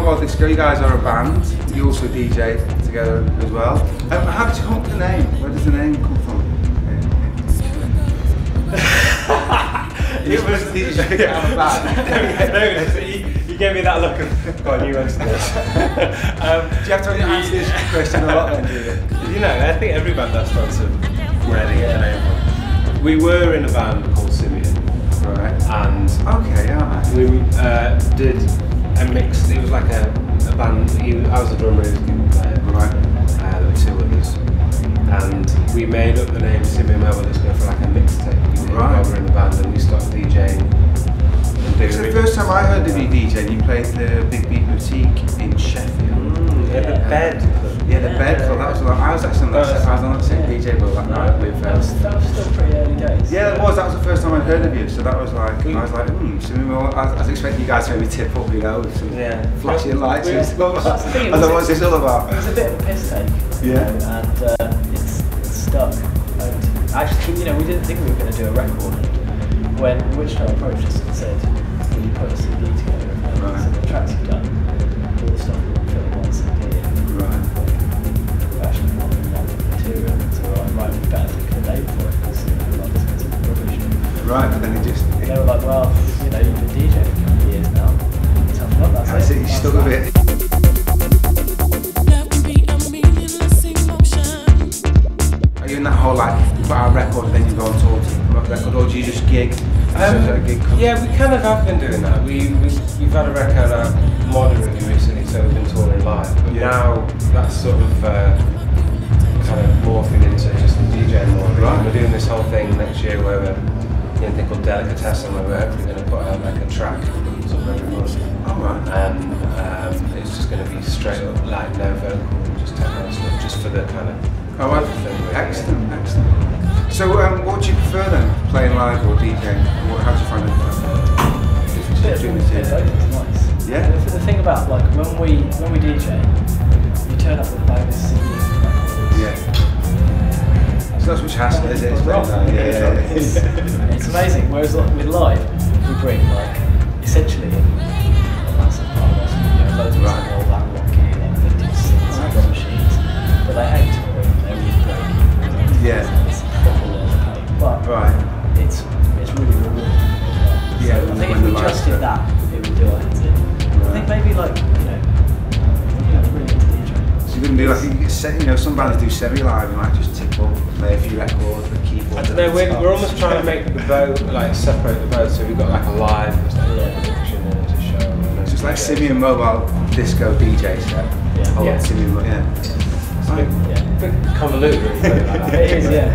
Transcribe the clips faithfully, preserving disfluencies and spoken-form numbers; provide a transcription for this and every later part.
Mobile Disco, you guys are a band. You also D J together as well. Um, how did you come up with the name? Where does the name come from? It was the you get out of band. No, you, you gave me that look of, go on, you answer this. um, Do you have to answer this question a lot then, do you? You know, I think every band has starts of where they get the name from. We were in a band called Simeon. Right. And okay, yeah. we uh, did a mix, it was like a, a band, he, I was a drummer, he was a keyboard player. Right. Uh, there were two others. And we made up the name Simeon Mobile Disco for like a mixtape. We did Right. while we were in the band and we started DJing. It's the first time I heard of you DJing, you played the Big Beat Boutique in Sheffield. Mm, yeah, the bed. Yeah, the bed club. That was like, I was actually on that, I was on that same D J bill that night with. That was, that was still pretty early days. Yeah, it was. That was the first time I'd heard of you. So that was like, I was like, hmm. So I was, I was expecting you guys to maybe tip up, you know, with some Yeah. flashing lights and stuff. That's the thing, I thought, what's this all about? It was a bit of a piss take. Yeah. You know, and uh, it's, it's stuck. And actually, you know, we didn't think we were going to do a record when Wichita approached us and said, "Will you put a C D together?" And Right. so the tracks you've done, all the stuff we'll fit in one C D. Right. We've actually not been that material. So we're like, right, we better think of a name for it because you know, like, it's a rubbish. Right, but then it just. They were like, well, you know, you've been DJing for a couple of years now. Tough luck, that's That's it, you That's stuck that. with it. Are you in that whole like, put out a record, then you go on tour to promote the record, or do you just gig? Um, So is it a gig company? yeah, we kind of have been doing that. We, we, we've had a record out moderately recently, so we've been touring live. But Yeah. now that's sort of uh, kind of morphing into just DJing more. Right. We're doing this whole thing next year where we're doing a thing called Delicatessen, where we're hopefully going to put out like a track sort of every month. Oh, right. And um, it's just going to be straight up like no vocal, just techno stuff, just for the kind of. Oh, well, excellent, excellent. So, um, what do you prefer then, playing live or DJing? What, how do you find it? Bit of Between a the bit of two? both, it's nice. Yeah. The, the thing about like when we when we D J, you turn up with a bag of C Ds. Yeah. So that's which hassle, is it? It's Rock. like, yeah, yeah, yeah. It's, it's amazing. Whereas like, with live, we bring like essentially a massive part of us, you know, loads of Right. all that rock gear, like vintage synths and drum machines, but they hate touring. They really break. Yeah. It's proper work, but Right. it's it's really rewarding. Yeah, So I think when if we the live just did stuff. that, it would do our heads in. I think maybe like you know, you know, really into DJing. So you wouldn't do like, you, get set, you know, some bands do semi-live, you might just tip up, play a few records, the keyboard. I don't know, we're, we're almost trying to make the boat, like separate the boat, so we've got like a live it's like Yeah. production and it's a show. And So it's like Simeon Mobile Disco D J set. Yeah. Oh, Yeah. Simeon, Mo- yeah. It's a bit, Yeah. bit convoluted, really. Like that. It is, yeah.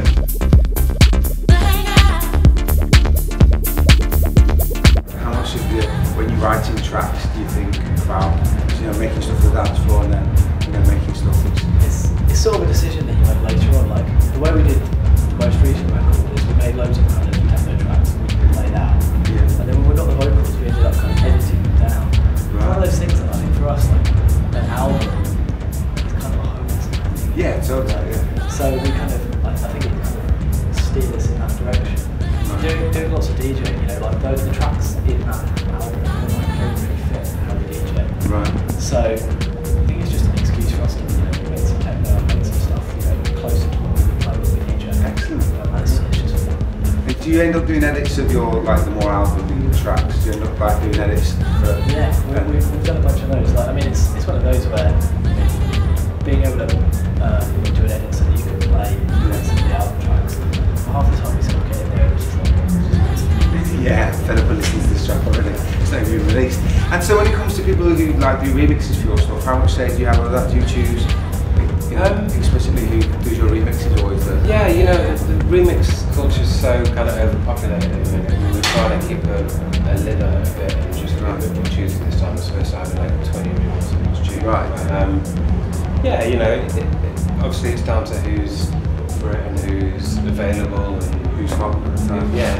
How much of the, when you're writing tracks, do you think about, you know, making stuff for the dance floor and then, you know, making stuff that's... It's, it's sort of a decision that you make later on. Like the way we did the most recent record is we made loads of kind of techno tracks that we played out, Yeah. and then when we got the vocals, we ended up kind of editing them down. It's one of those things that I think for us, like an album, is kind of a hopeless thing. Yeah, totally, yeah. So we kind of, I, I think it kind of steered us in that direction. Doing, doing lots of DJing, you know, like those the tracks in that album like don't really fit how we D J. Right. So I think it's just an excuse for us to, you know, make some techno and make some stuff, you know, closer to what we would play with D J. Excellent. And that's it's just fun. Do you end up doing edits of your, like, the more album tracks? Do you end up, like, doing edits for... Yeah, we, we've, we've done a bunch of those. Like, I mean, it's it's one of those where being able to uh, do an edit so that you can play you know, some of the album tracks. Half the time we sort of get in there, it's just like, it's just Yeah, fed up with listening to this track already. It's not even released. And so when it comes to people who like do remixes for your stuff, how much say do you have of that? Do you choose, you know, Um, explicitly who does your remixes, or is there? Yeah, you know, the remix culture is so kind of overpopulated at the minute. We were trying to keep a, a lid on it a bit and just be a bit more choosy this time. It's supposed to have like twenty remixes on each tune. Right. Um, yeah, you know, it, it, obviously it's down to who's for it and who's available and Who's hot at the time? yeah.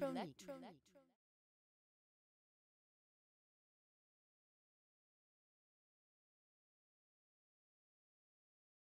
Electronic.